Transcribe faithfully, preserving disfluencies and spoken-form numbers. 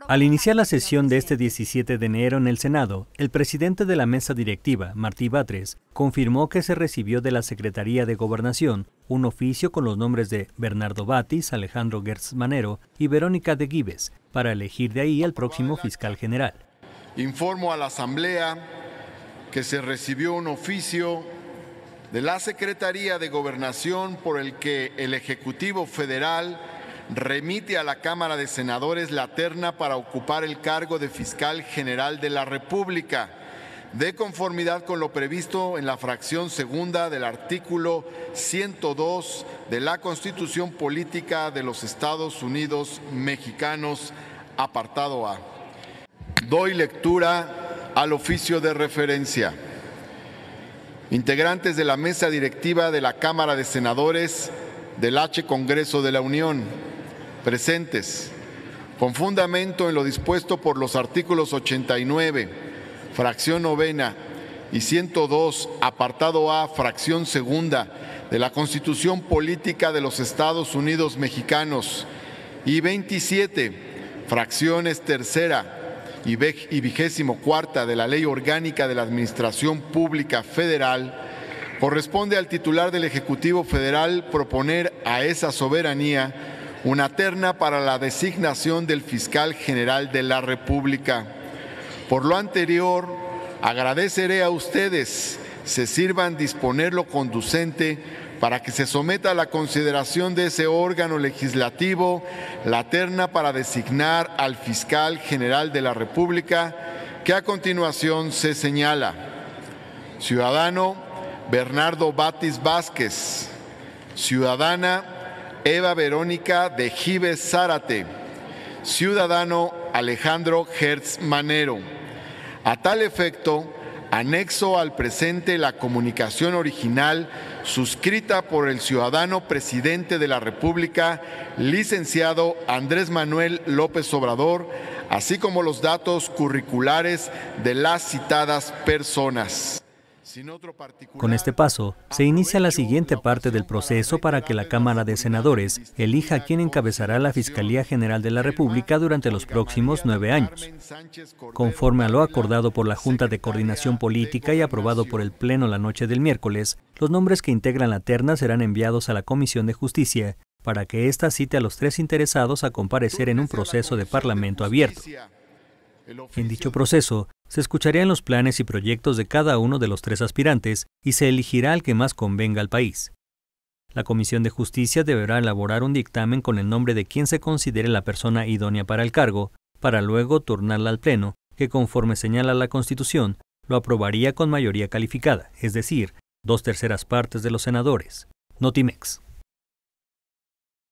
Al iniciar la sesión de este diecisiete de enero en el Senado, el presidente de la mesa directiva, Martí Batres, confirmó que se recibió de la Secretaría de Gobernación un oficio con los nombres de Bernardo Batis, Alejandro Gertz Manero y Verónica de Gives para elegir de ahí al próximo fiscal general. Informo a la Asamblea que se recibió un oficio de la Secretaría de Gobernación por el que el Ejecutivo Federal remite a la Cámara de Senadores la terna para ocupar el cargo de Fiscal General de la República, de conformidad con lo previsto en la fracción segunda del artículo ciento dos de la Constitución Política de los Estados Unidos Mexicanos, apartado A. Doy lectura al oficio de referencia. Integrantes de la mesa directiva de la Cámara de Senadores del H Congreso de la Unión, presentes, con fundamento en lo dispuesto por los artículos ochenta y nueve, fracción novena y ciento dos, apartado A, fracción segunda de la Constitución Política de los Estados Unidos Mexicanos y veintisiete, fracciones tercera y vigésimo cuarta de la Ley Orgánica de la Administración Pública Federal, corresponde al titular del Ejecutivo Federal proponer a esa soberanía una terna para la designación del Fiscal General de la República. Por lo anterior, agradeceré a ustedes se sirvan disponer lo conducente para que se someta a la consideración de ese órgano legislativo la terna para designar al Fiscal General de la República, que a continuación se señala: ciudadano Bernardo Batis Vázquez, ciudadana Eva Verónica de Gives Zárate, ciudadano Alejandro Gertz Manero. A tal efecto, anexo al presente la comunicación original suscrita por el ciudadano presidente de la República, licenciado Andrés Manuel López Obrador, así como los datos curriculares de las citadas personas. Con este paso, se inicia la siguiente parte del proceso para que la Cámara de Senadores elija a quien encabezará la Fiscalía General de la República durante los próximos nueve años. Conforme a lo acordado por la Junta de Coordinación Política y aprobado por el Pleno la noche del miércoles, los nombres que integran la terna serán enviados a la Comisión de Justicia para que ésta cite a los tres interesados a comparecer en un proceso de Parlamento abierto. En dicho proceso, se escucharían los planes y proyectos de cada uno de los tres aspirantes y se elegirá al que más convenga al país. La Comisión de Justicia deberá elaborar un dictamen con el nombre de quien se considere la persona idónea para el cargo, para luego turnarla al Pleno, que conforme señala la Constitución, lo aprobaría con mayoría calificada, es decir, dos terceras partes de los senadores. Notimex.